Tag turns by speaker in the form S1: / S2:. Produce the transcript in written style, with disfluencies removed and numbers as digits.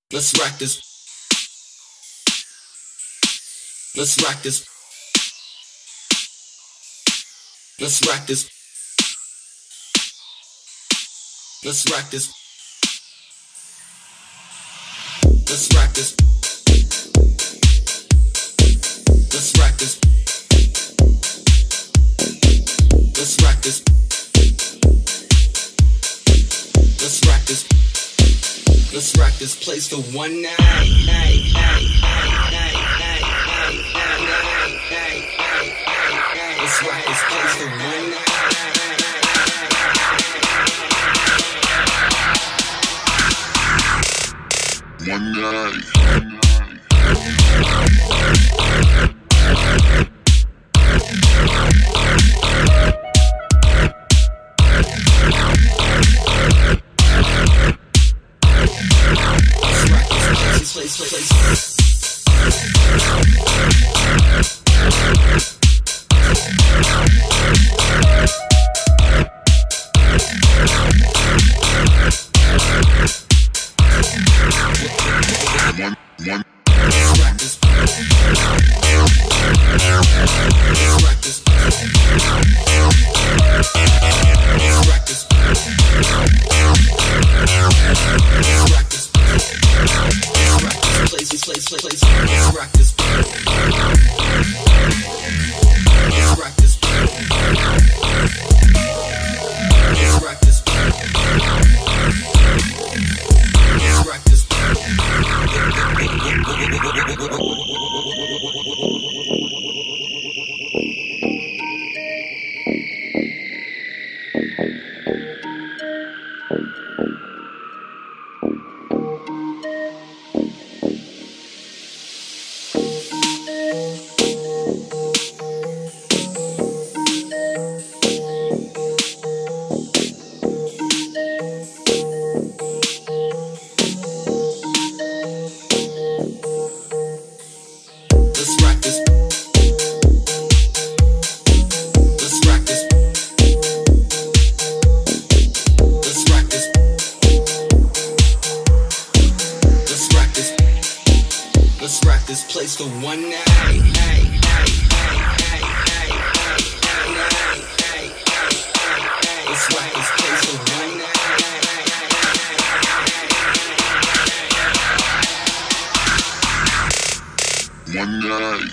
S1: Let's rock this. Let's rock this. Let's rock this. Let's rock this. Let's rock this. Let's rock this. Let's rock this. Let's rock this. Let's rock this place for one night. Let's rock this place for one night. One night. For one night. Let's rock this place for one night. One night.